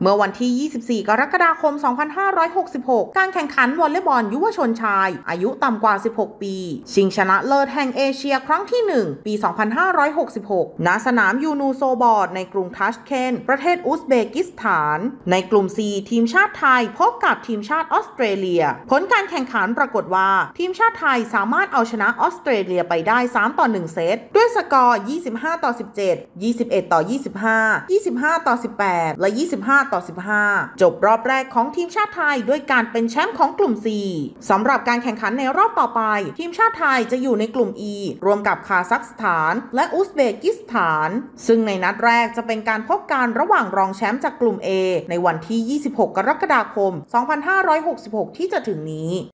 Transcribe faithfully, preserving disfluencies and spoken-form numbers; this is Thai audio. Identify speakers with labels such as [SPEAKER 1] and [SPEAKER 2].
[SPEAKER 1] เมื่อวันที่ ยี่สิบสี่ กรกฎาคม สองพันห้าร้อยหกสิบหก การแข่งขันวอลเลย์บอลยุวชนชายอายุต่ำกว่า สิบหก ปีชิงชนะเลิศแห่งเอเชียครั้งที่ หนึ่ง ปี สองพันห้าร้อยหกสิบหก ณ สนามยูนูโซบอร์ดในกรุงทัชเคนต์ประเทศอุซเบกิสถานในกลุ่ม ซี ทีมชาติไทยพบกับทีมชาติออสเตรเลียผลการแข่งขันปรากฏว่าทีมชาติไทยสามารถเอาชนะออสเตรเลียไปได้ สามต่อหนึ่ง เซตด้วยสกอร์ ยี่สิบห้าต่อสิบเจ็ด ยี่สิบเอ็ดต่อยี่สิบห้า ยี่สิบห้าต่อสิบแปด และ ยี่สิบห้าต่อสิบห้า จบรอบแรกของทีมชาติไทยด้วยการเป็นแชมป์ของกลุ่ม ซี สำหรับการแข่งขันในรอบต่อไปทีมชาติไทยจะอยู่ในกลุ่ม อี รวมกับคาซัคสถานและอุซเบกิสถานซึ่งในนัดแรกจะเป็นการพบกันระหว่างรองแชมป์จากกลุ่ม เอ ในวันที่ ยี่สิบหก กรกฎาคม สองพันห้าร้อยหกสิบหก ที่จะถึงนี้